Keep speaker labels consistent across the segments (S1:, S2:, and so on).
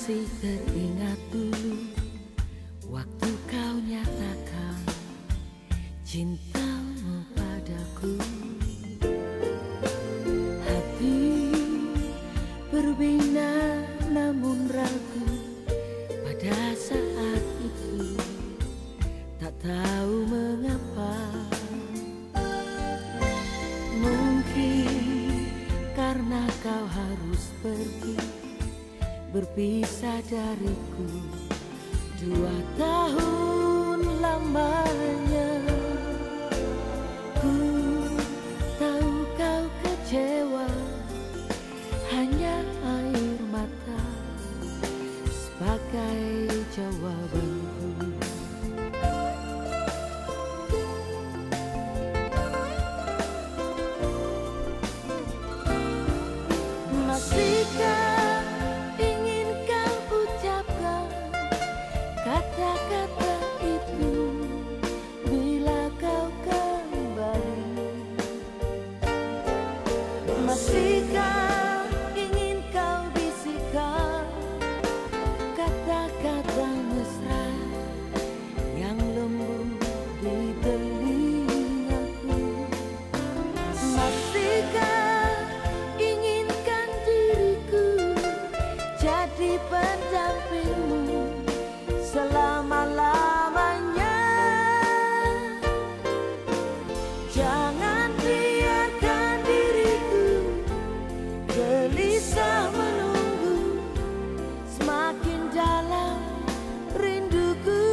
S1: Masih teringat dulu waktu kau nyatakan cintamu padaku. Hati berbina namun ragu pada saat itu, tak tahu mengapa. Mungkin karena kau harus pergi, berpisah dariku 2 tahun lamanya. Ku tahu kau kecewa, hanya air mata sebagai jawabanku. Masihkah ingin kau ucapkan kata-kata itu bila kau kembali? Masihkah ingin kau bisikan kata-kata mesra yang lembut di telingaku? Masihkah inginkan diriku jadi pendampingmu selama-lamanya? Jangan biarkan diriku gelisah menunggu semakin dalam rinduku.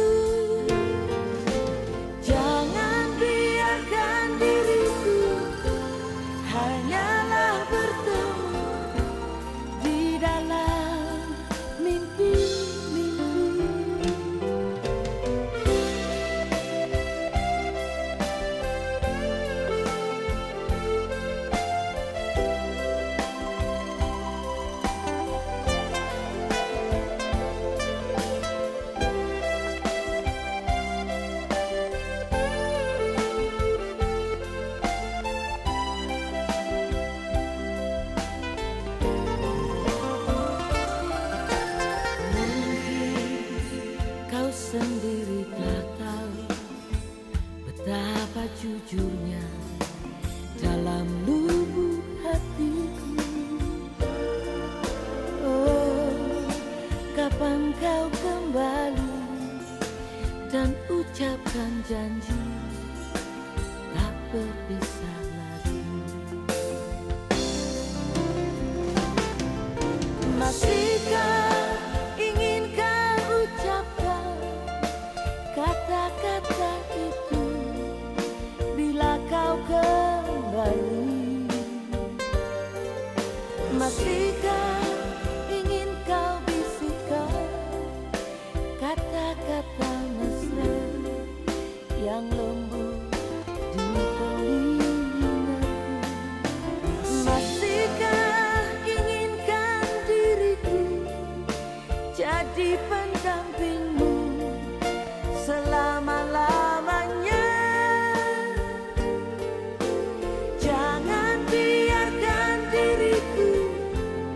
S1: Jangan biarkan diriku hanyalah bertemu di dalam mimpi-mimpi. Kau sendiri tak tahu betapa jujurnya dalam lubuk hatiku. Oh, kapan kau kembali dan ucapkan janji tak berpisah lagi? Masihkah ingin kau ucapkan kata-kata itu bila kau kembali? Masihkah ingin kau bisikan kata-kata mesra yang lembut di telingaku? Masihkah inginkan diriku jadi pendampingmu selama-lamanya? Jangan biarkan diriku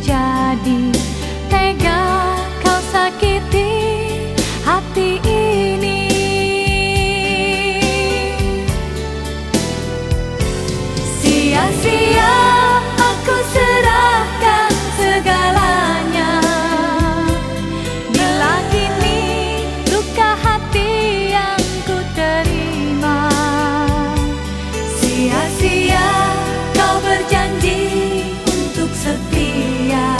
S2: terjadi. Tega kau sakiti hati ini. Sia-sia aku serahkan segalanya, bila kini luka hati yang ku terima. Sia-sia kau berjanji untuk setia,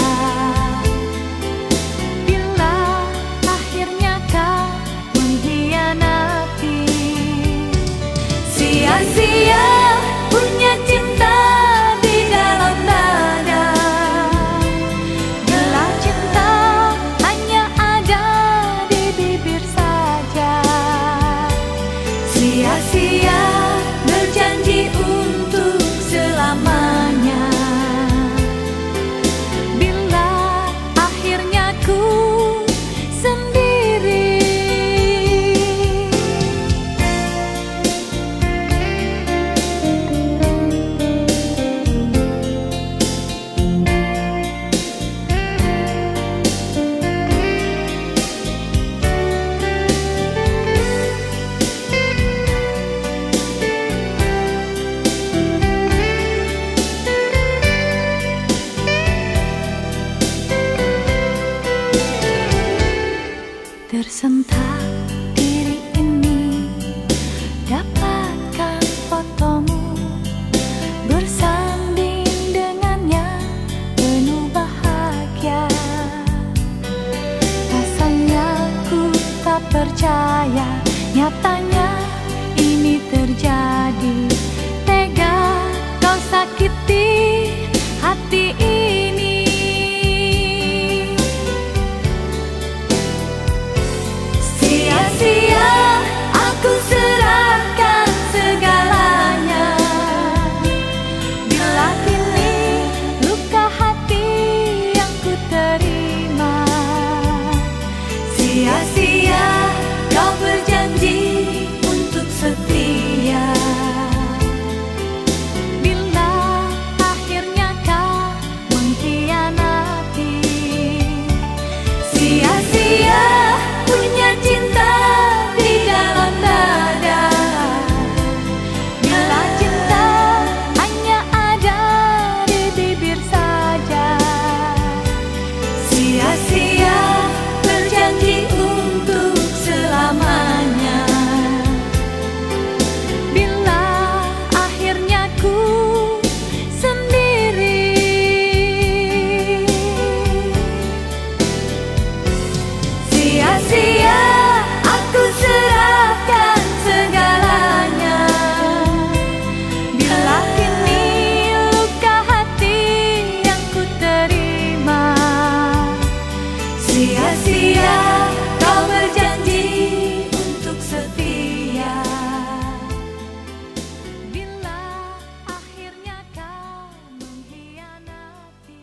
S2: bila akhirnya kau mengkhianati. Sia-sia punya cinta di dalam dada, bila cinta hanya ada di bibir saja. Sia-sia berjanji untuk selamanya, bila akhirnya ku sendiri. Tersentak diri ini, dapatkan fotomu, bersanding dengannya penuh bahagia. Rasanya ku tak percaya, nyatanya ini terjadi. Tega kau sakiti hati ini. Sia-sia aku serahkan segalanya, bila kini luka hati yang ku terima. Sia-sia kau berjanji untuk setia, bila akhirnya kau mengkhianati. Sia-sia punya cinta di dalam dada, bila cinta hanya ada di bibir saja. Sia-sia berjanji untuk selamanya, bila akhirnya ku sendiri. Sia-sia aku serahkan segalanya, bila kini luka hati yang ku terima. Sia-sia kau berjanji untuk setia, bila akhirnya kau mengkhianati.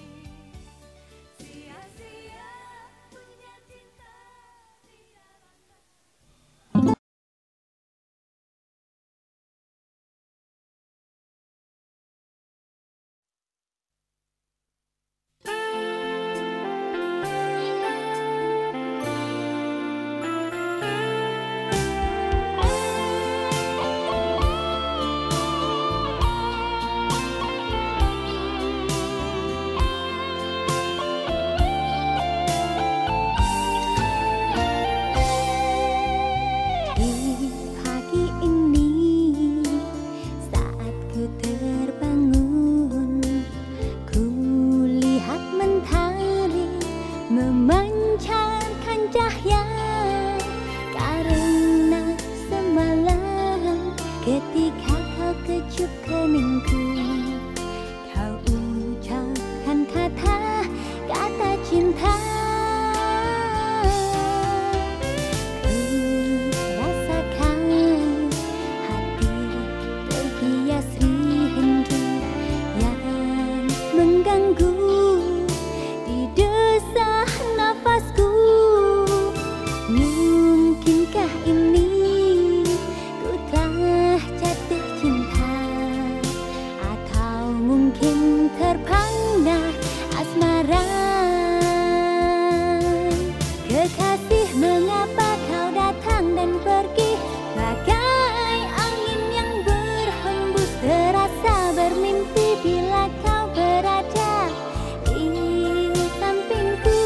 S2: Sia-sia punya cinta di dalam.
S1: Di pagi ini saat ku terbangun, ku lihat mentari memancarkan cahaya. Karena semalam ketika kau kecup keningku, kau ucapkan kata-kata cinta. Mungkinkah ini ku telah jatuh cinta, atau Kekasih, mengapa kau datang dan pergi bagai angin yang berhembus, terasa bermimpi bila kau berada di sampingku.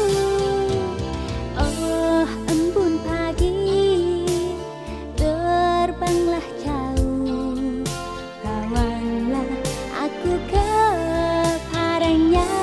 S1: Oh embun pagi, terbanglah jauh, bawalah aku kepadanya.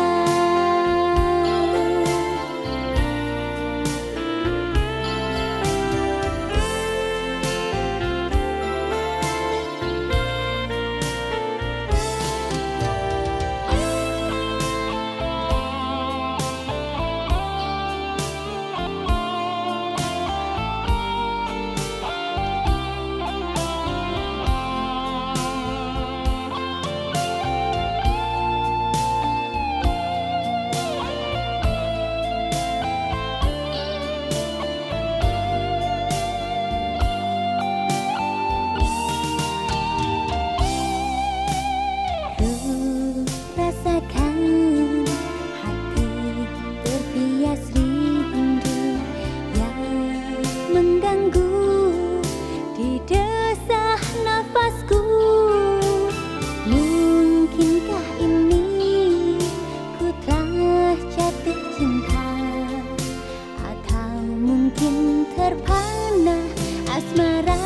S1: Rasakan hati terbias rindu yang mengganggu di desah nafasku. Mungkinkah ini ku telah jatuh cinta, atau mungkin terpana asmara?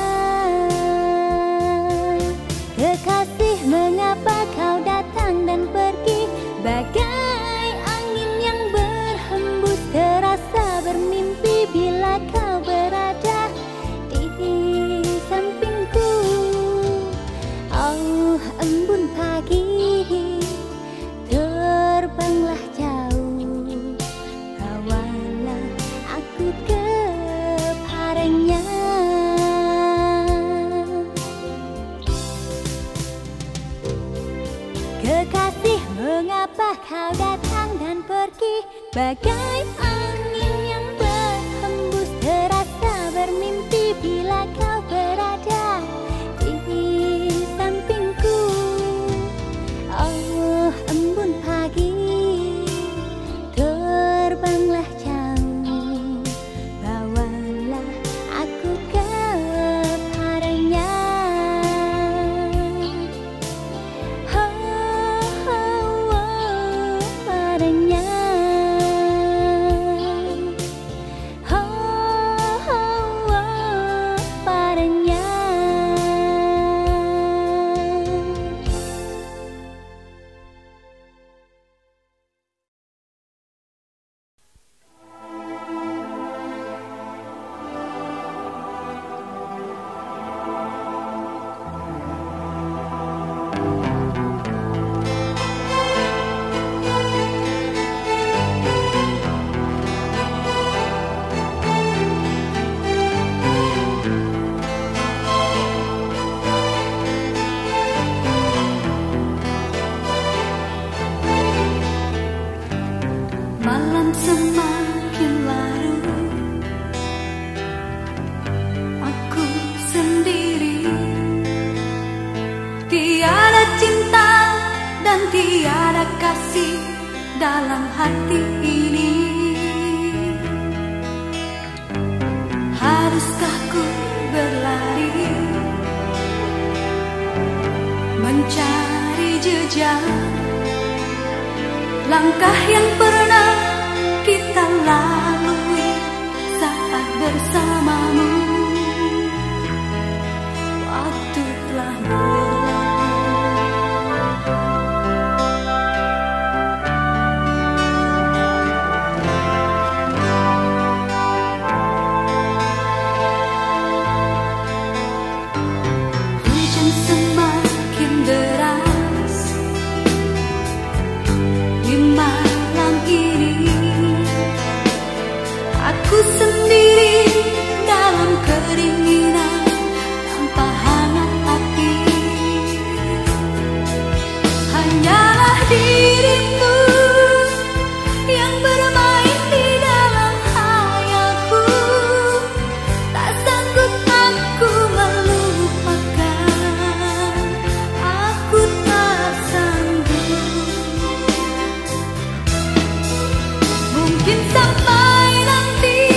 S1: Kekasih, mengapa kau datang dan pergi bagai angin yang berhembus, terasa bermimpi bila kau berada di sampingku. Oh embun pagi, terbanglah jauh, bawalah aku kepadanya. Kekasih, mengapa kau datang dan pergi bagai angin yang berhembus, terasa bermimpi bila kau berada di sampingku. Oh embun pagi, terbanglah jauh, bawalah aku kepadanya.
S2: Malam semakin larut, aku sendiri, tiada cinta dan tiada kasih dalam hati ini. Haruskah ku berlari mencari jejak langkah yang pernah kita lalui saat bersamamu? Waktu telah berlalu. Hujan semakin deras di malam ini. Aku sendiri dalam keringinan tanpa hangat api. Hanyalah dirimu yang bermain di dalam hayalku. Tak sanggup aku melupakan, aku tak sanggup. Mungkin sampai nanti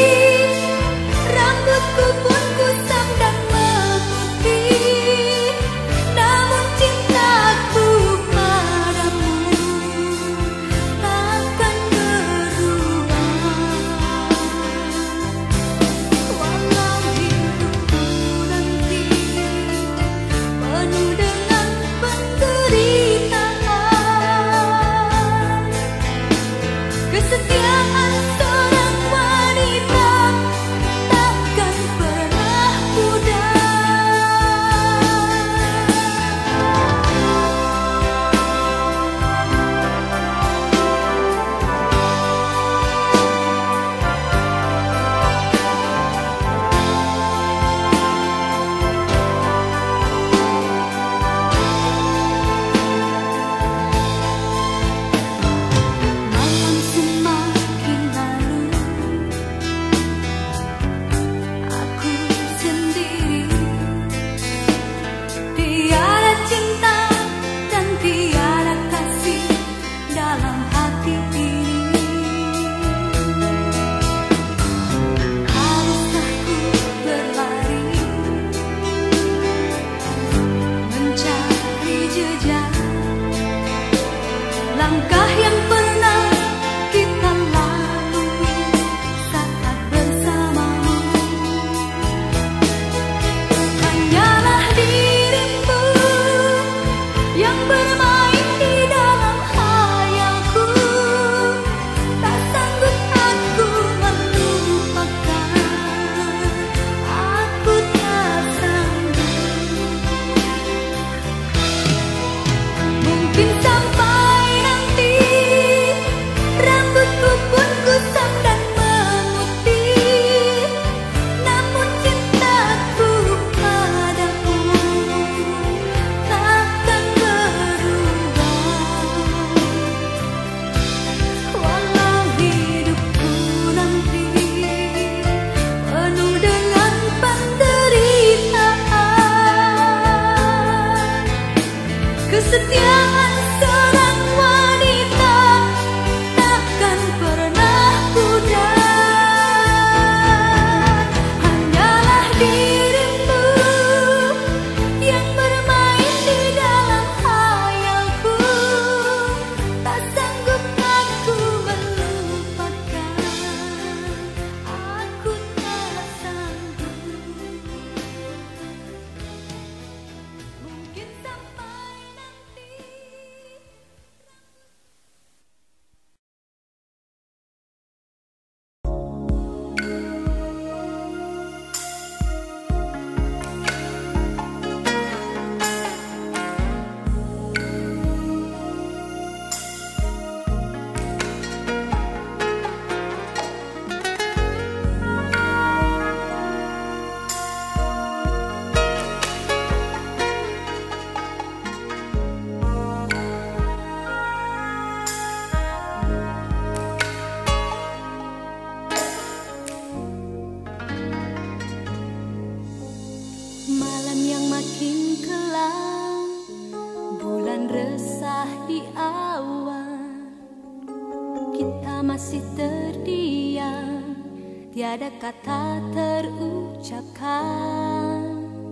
S2: masih terdiam, tiada kata terucapkan.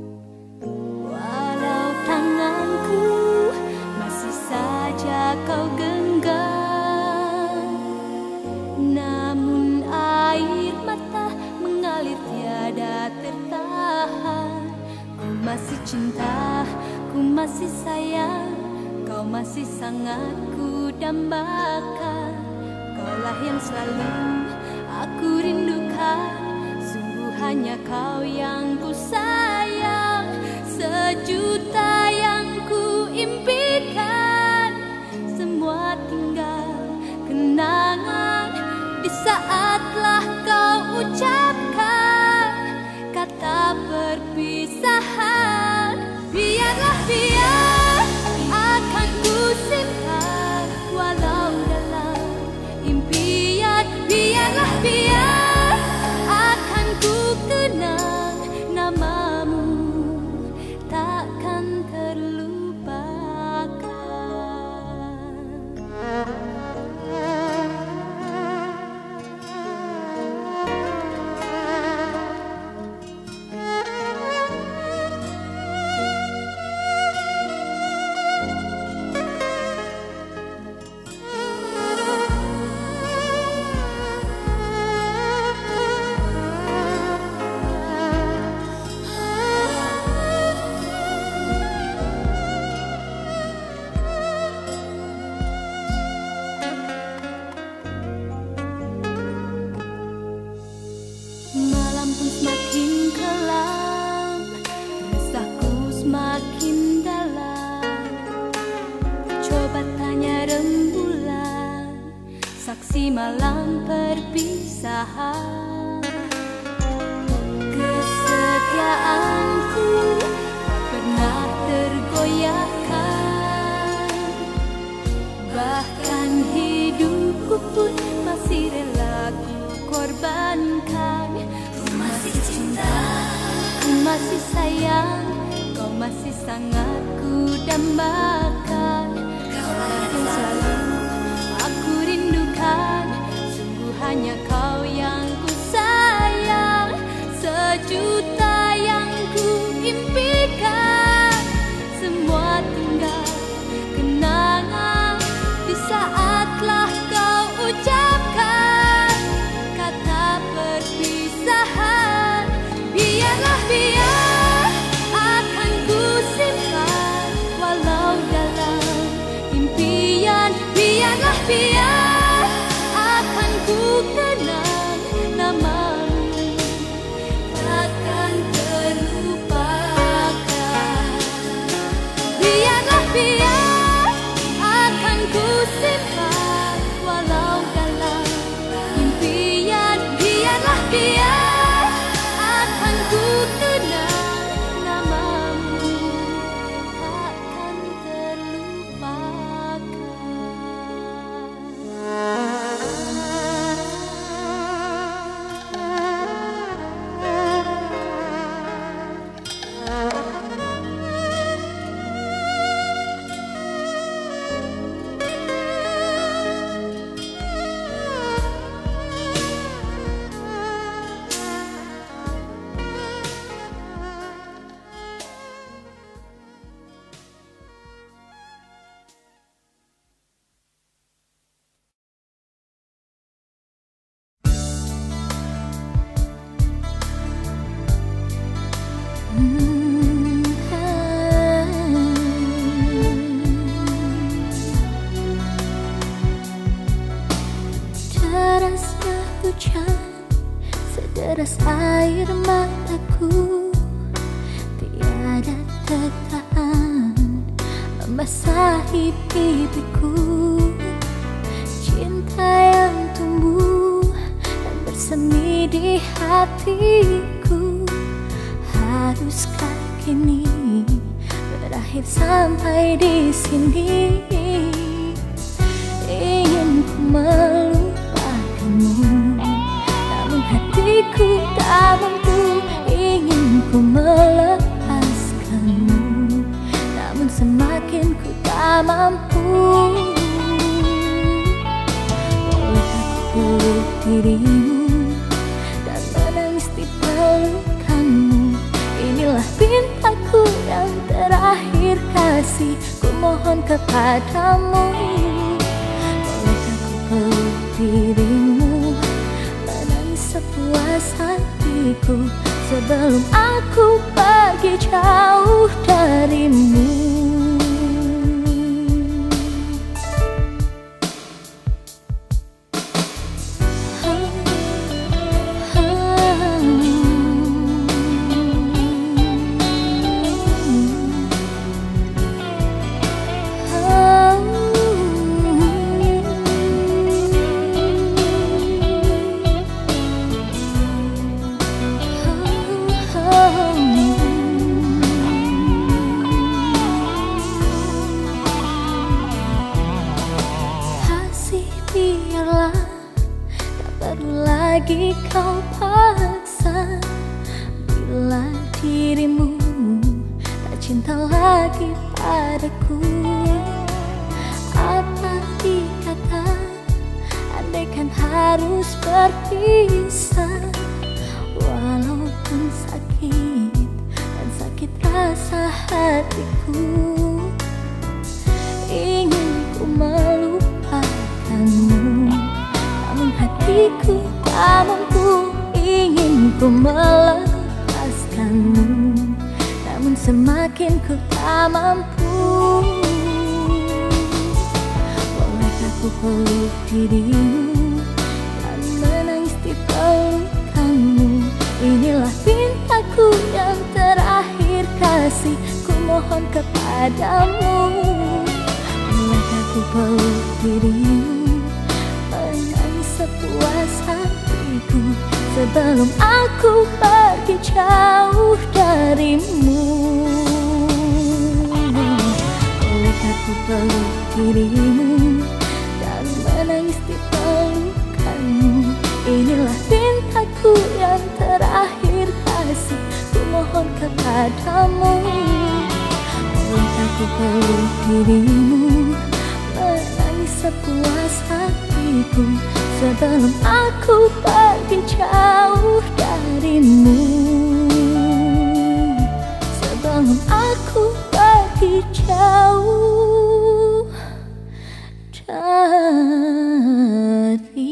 S2: Walau tanganku masih saja kau genggam, namun air mata mengalir tiada tertahan. Ku masih cinta, ku masih sayang, kau masih sangat ku dambakan. Kaulah yang selalu aku rindukan, sungguh hanya kau yang ku sayang. Sejuta yang ku impikan, semua tinggal kenangan di saatlah kau ucapkan kata perpisahan. Biarlah biar akan ku simpan walau dalam impian. Biarlah biar akan ku kenang namamu, takkan terlupakan. Malam pun semakin kelam, resahku semakin dalam. Coba tanya rembulan, saksi malam perpisahan. Kesetiaanku tak pernah tergoyahkan, bahkan hidupku pun masih rela ku korbankan. Ku masih cinta, ku masih sayang, kau masih sangat ku dambakan. Kaulah yang selalu aku rindukan, sungguh hanya kau yang ku sayang. Sejuta yang ku impikan, semua tinggal kenangan di saatlah kau ucapkan kata perpisahan. Biarlah biar akan ku simpan walau dalam impian. Biarlah biar akan ku kenang namamu, takkan terlupakan. Biarlah biar akan ku simpan walau dalam impian. Biarlah biar akan ku kenang namamu, takkan terlupakan.
S1: Derasnya hujan, sederas air mataku, tiada tertahan membasahi pipiku. Cinta yang tumbuh dan bersemi di hatiku, haruskah kini berakhir sampai di sini? Ingin ku melupakanmu, namun hatiku tak mampu. Ingin ku melepaskanmu, namun semakin ku tak mampu. Boleh aku peluk dirimu dan menangis di pelukanmu. Inilah pintaku yang terakhir kasih, ku mohon kepadamu. Bolehkah ku peluk dirimu, menangis sepuas hatiku sebelum aku pergi jauh darimu. Biarlah, tak perlu lagi kau paksa. Bila dirimu tak cinta lagi padaku, apa dikata andaikan harus berpisah. Walaupun sakit dan sakit rasa hatiku, ingin ku melupakanmu, namun hatiku tak mampu. Ingin ku melepaskanmu, namun semakin ku tak mampu. Bolehkah ku peluk dirimu dan menangis di pelukanmu. Inilah pintaku yang terakhir kasih, ku mohon kepadamu. Bolehkah ku peluk dirimu, menangis sepuas hatiku sebelum aku pergi jauh darimu. Bolehkah ku peluk dirimu dan menangis di pelukanmu. Inilah pintaku yang terakhir kasih, ku mohon kepadamu. Bolehkah ku peluk dirimu, menangis sepuas hatiku sebelum aku pergi jauh darimu. Sebelum aku pergi jauh darimu.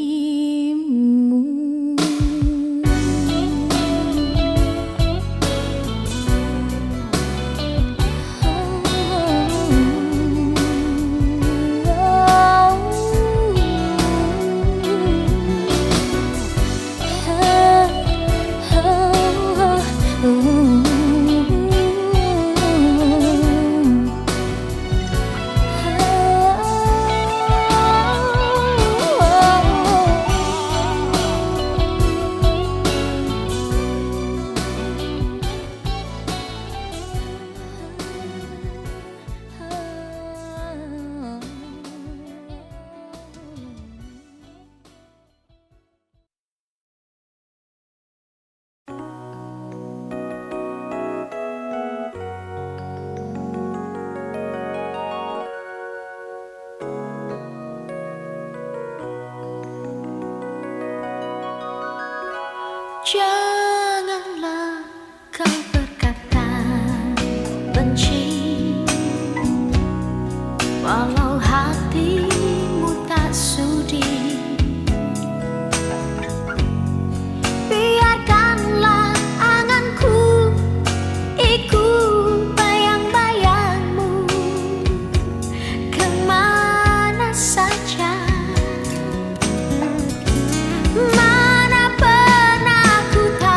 S2: Janganlah kau berkata benci, walau hatimu tak sudi. Biarkanlah anganku ikut bayang-bayangmu kemana saja. Mana pernah ku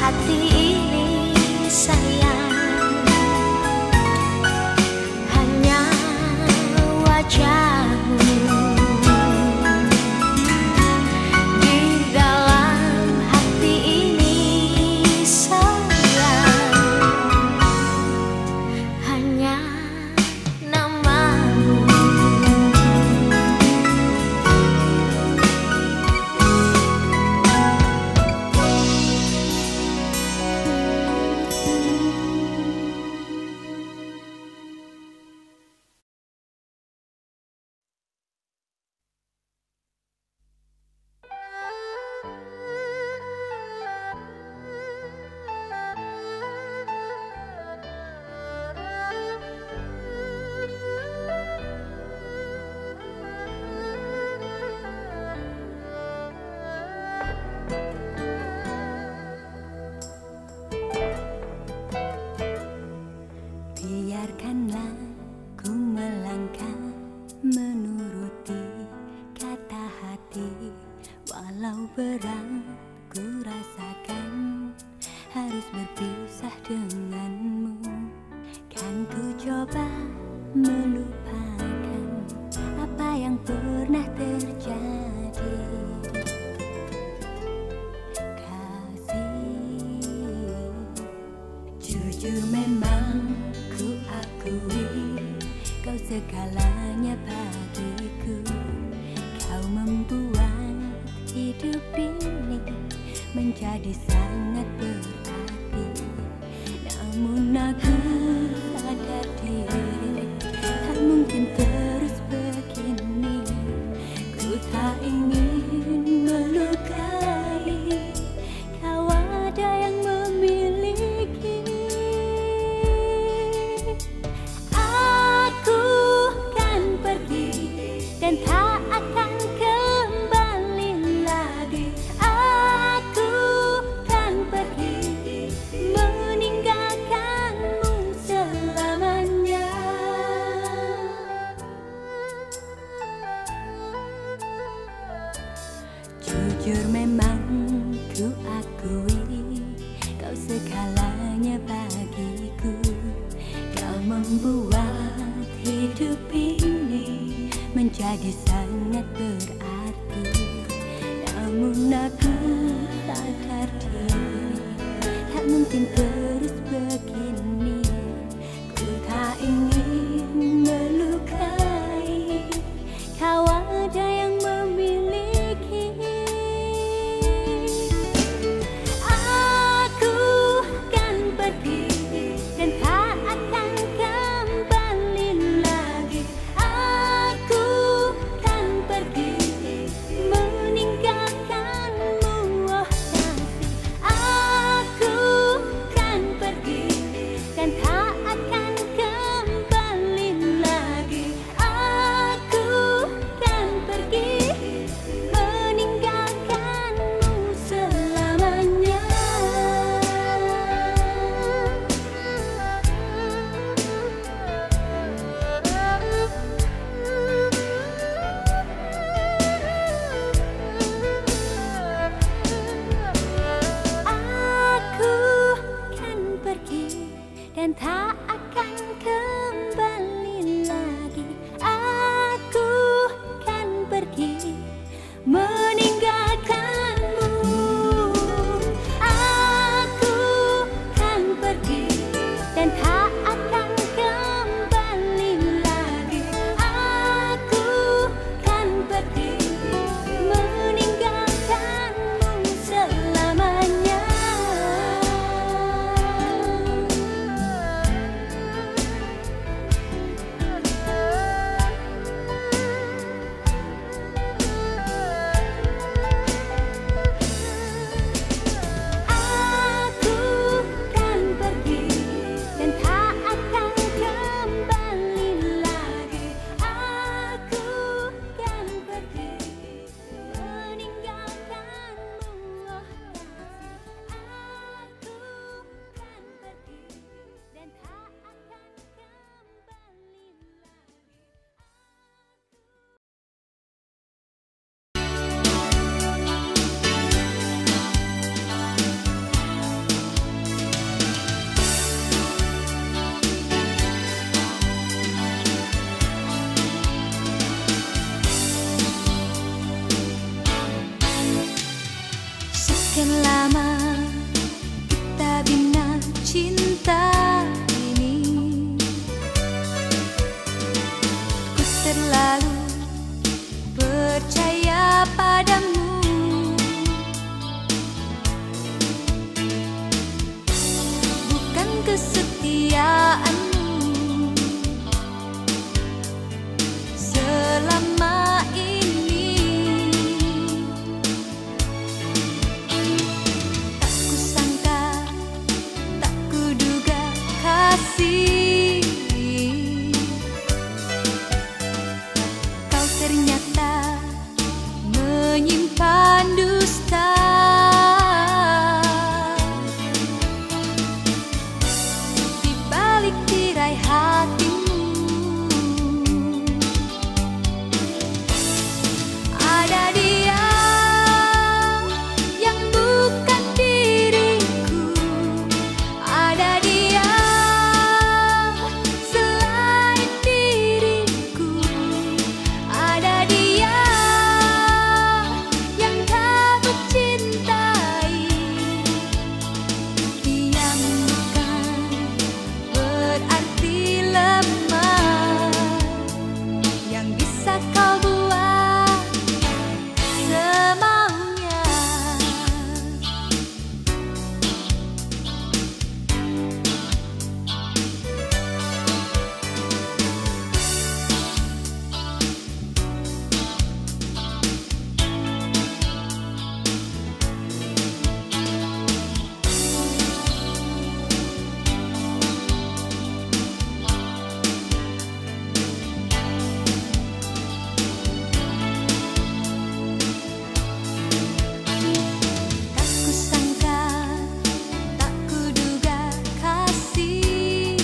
S2: hati ini sayang, hanya wajahmu di dalam hati ini sayang, hanya namamu.
S1: Biarkanlah ku melangkah menuruti kata hati, walau berat ku rasakan harus berpisah denganmu. Kan ku coba melupakan apa yang pernah terjadi. Kasih, jujur memang ku akui kau segalanya bagiku. Kau membuat hidup ini menjadi sangat berarti. Namun aku sadar diri tak mungkin terus begini. Ku tak ingin melukai, kau ada yang memiliki. Aku kan pergi dan tak akan kembali lagi. Aku kan pergi meninggalkanmu selamanya. Jujur memang ku akui kau segalanya bagiku. Kau membuat hidup ini menjadi sangat berarti. Namun aku sadar diri tak mungkin terus begini. Ku tak ingin melukai, kau ada yang memiliki. Aku kan pergi dan tak akan kembali lagi. Aku kan pergi meninggalkanmu, oh kasih. Aku kan bersama, kita bina cinta ini. Ku terlalu percaya padamu, bukan kesetiaanmu selama ini. Tak kusangka, tak kuduga kasih, kau ternyata menyimpan dusta. Di balik tirai hatimu ada dia yang bukan diriku, ada dia selain diriku, ada dia yang kamu cintai. Diam bukan berarti lemah, yang bisa kau buat semaunya. Tak kusangka, tak kuduga kasih,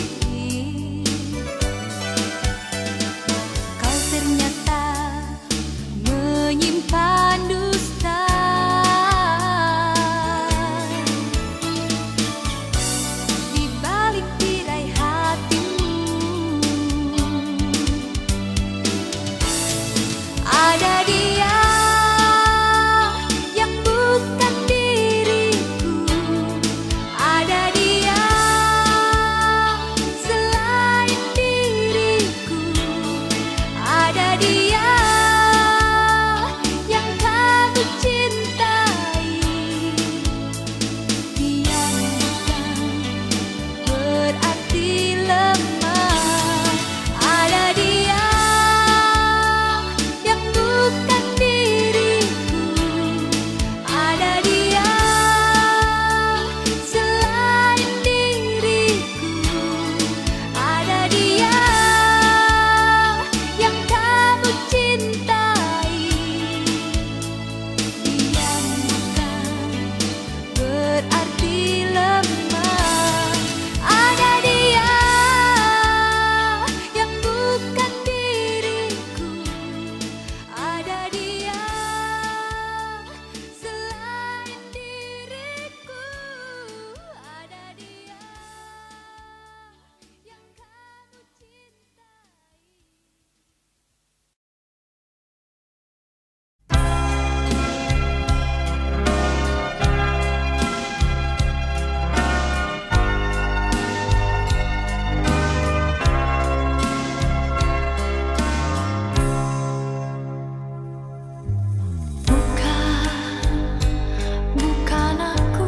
S1: kau ternyata menyimpan dusta. Di balik tirai hatimu ada dia yang bukan diriku, ada dia selain diriku, ada dia yang kamu cintai. Dia bukan berarti lemah, ada dia yang bukan diriku, ada dia selain diriku, ada dia yang kamu cintai. Dia bukan berarti lemah, ada dia yang bukan diriku, ada dia selain diriku, ada dia yang kamu cintai. Bukan aku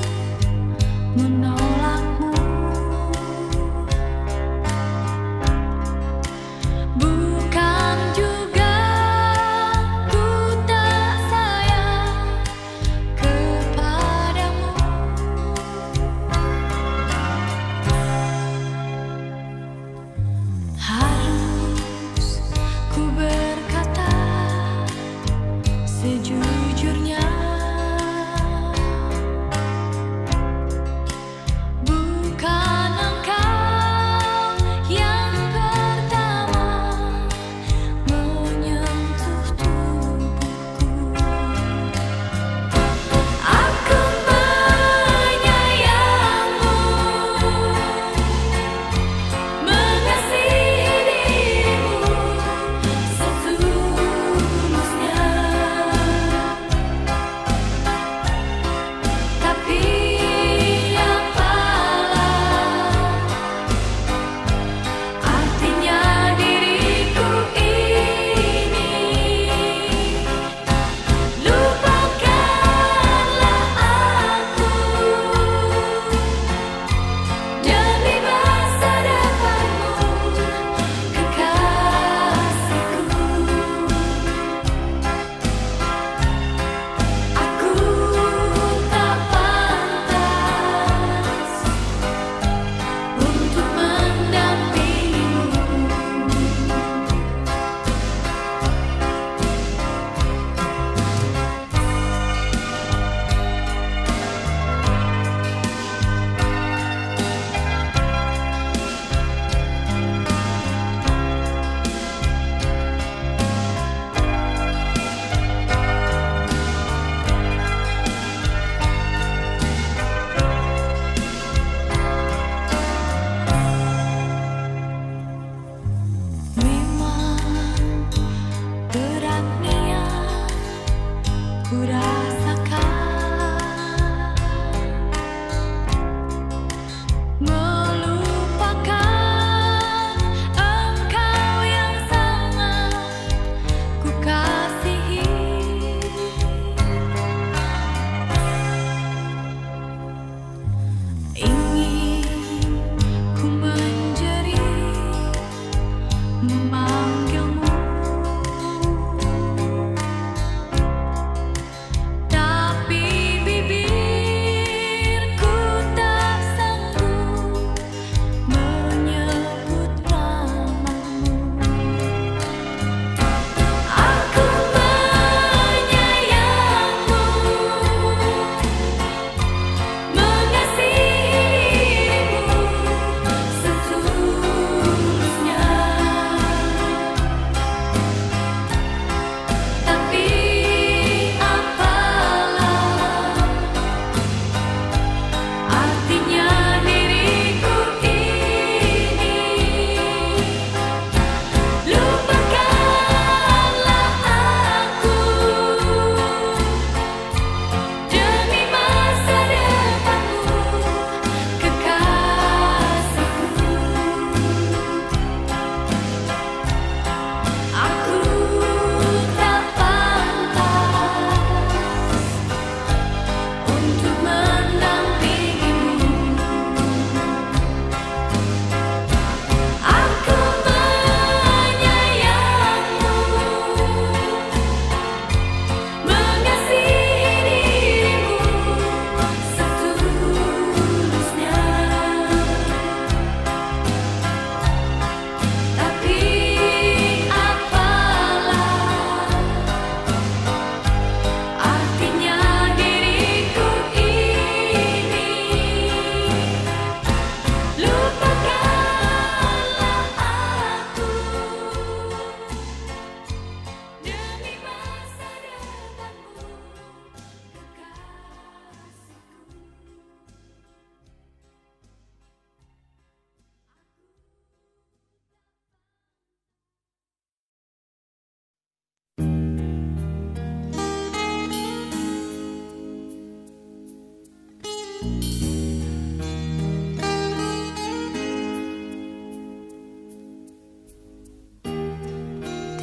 S1: menolakmu, bukan juga ku tak sayang kepadamu. Harus ku berkata sejujurnya,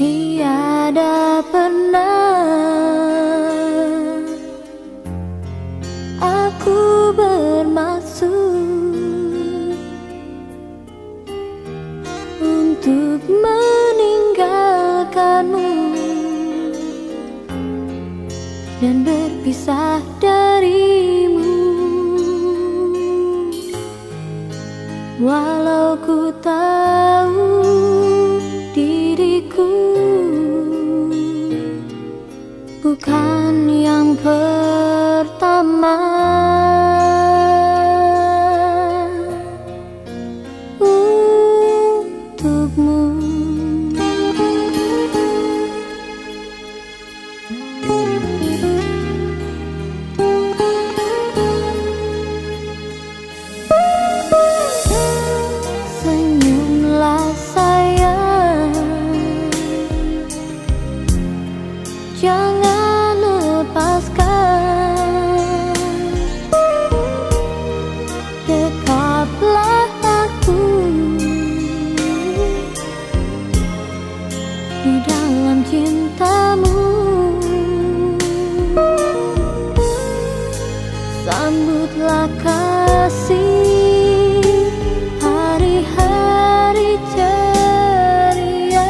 S1: Tiada pernah aku bermaksud untuk meninggalkanmu dan berpisah darimu. Walau ku tahu diriku bukan yang pertama untukmu. Senyumlah sayang, jangan lepaskan. Dekaplah aku di dalam cintamu. Sambutlah kasih hari-hari ceria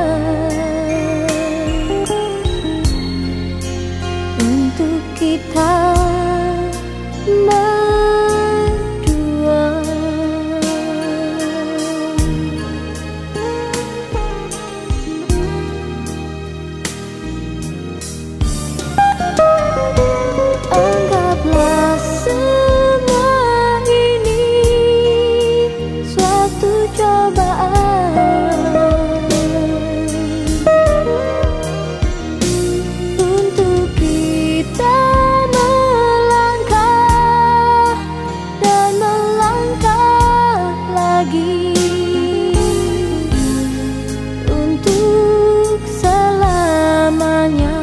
S1: untuk kita berdua. Anggaplah semua ini suatu cobaan untuk kita melangkah dan melangkah lagi untuk selamanya.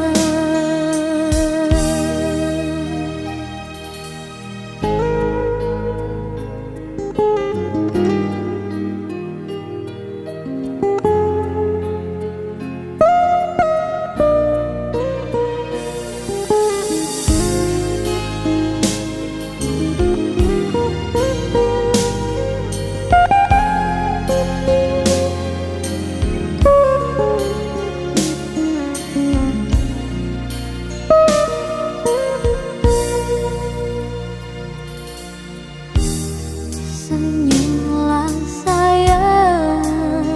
S1: Senyumlah sayang,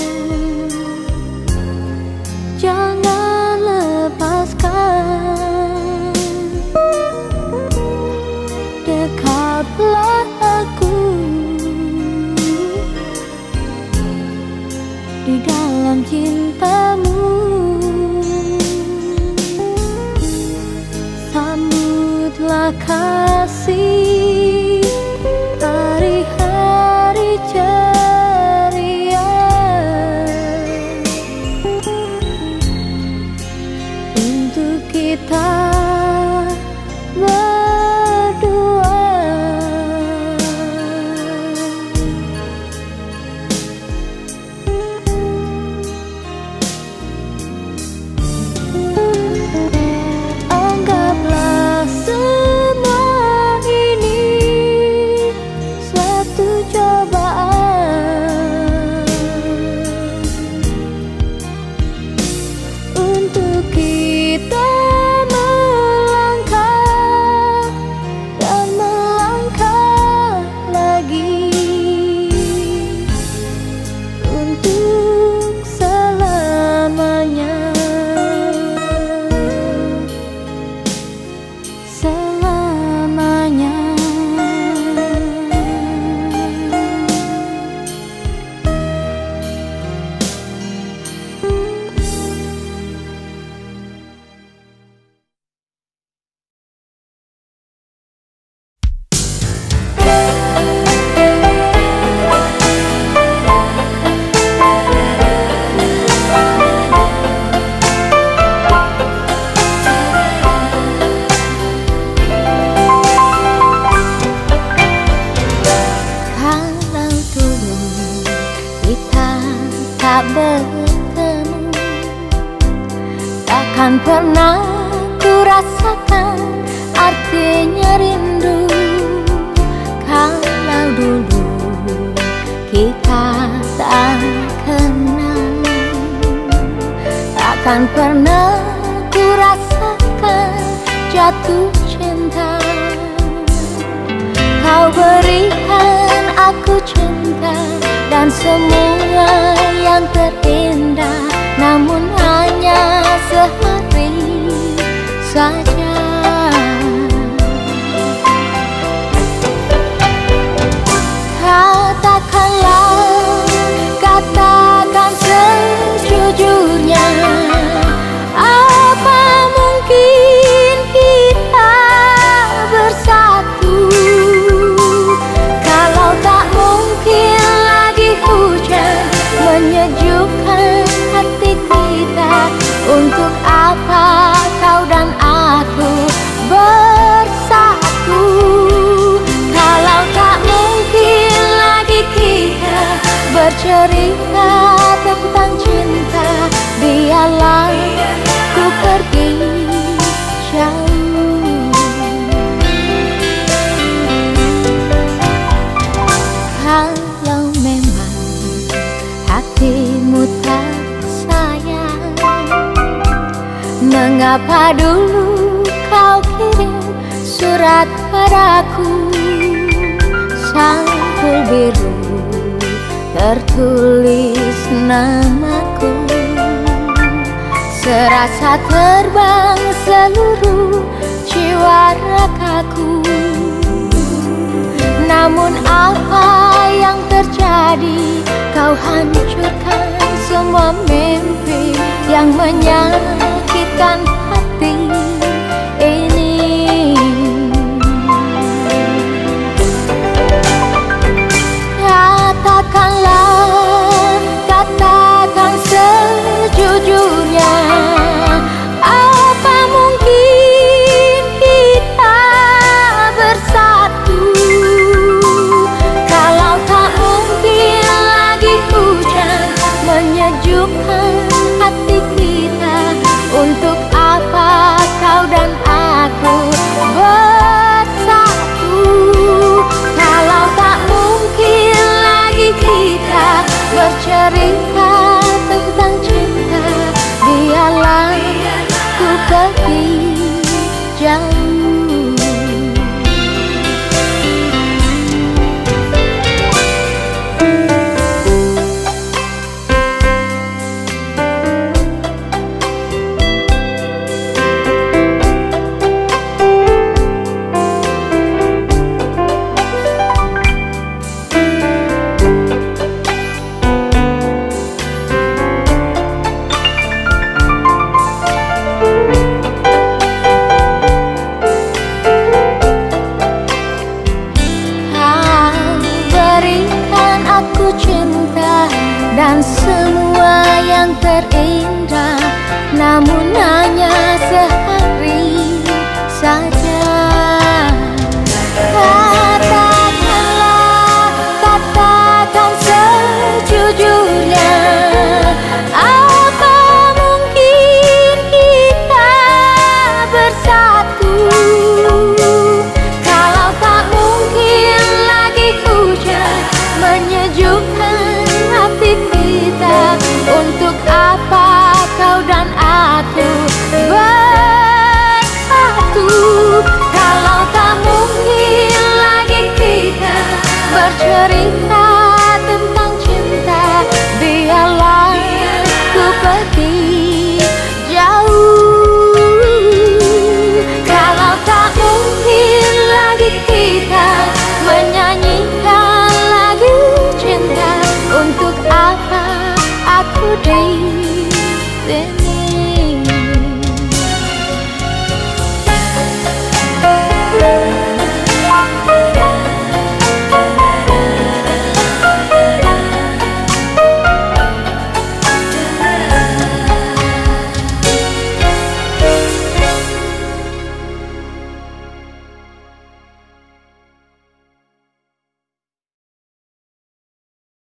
S1: jangan lepaskan. Dekaplah aku di dalam cintamu. Sambutlah kasih hari-hari ceria untuk kita berdua. Anggaplah semua ini suatu cobaan untuk kita melangkah dan melangkah lagi untuk selamanya. Selamanya. Kalau dulu kita tak bertemu, pernah ku rasakan artinya rindu. Kalau dulu kita tak kenal, takkan pernah ku rasakan jatuh cinta. Kau berikan aku cinta dan semua yang terindah, namun hanya sehari saja. Katakan sejujurnya, apa mungkin kita bersatu? Kalau tak mungkin lagi hujan menyejukkan hati kita, untuk apa kau dan aku bersatu? Kalau tak mungkin lagi kita bercerita tentang cinta, biarlah ku pergi jauh. Kalau memang hatimu tak sayang, mengapa dulu kau kirim surat padaku? Sampul biru tertulis namaku, serasa terbang seluruh jiwa ragaku. Namun apa yang terjadi? Kau hancurkan semua mimpi yang menyakitkan hati ini. Katakan sejujurnya, apa mungkin kita bersatu? Kalau tak mungkin lagi hujan menyejukkan hati kita, untuk apa kau dan aku bersatu? Kalau tak mungkin lagi kita bercerita tentang cinta, biarlah ku pergi jauh. Dan semua yang terindah, namun hanya sehari saja. Katakan sejujurnya, apa mungkin kita bersatu? Kalau tak mungkin lagi hujan menyejukkan hati kita, untuk apa kau dan aku bersatu? Kalau tak mungkin lagi kita bercerita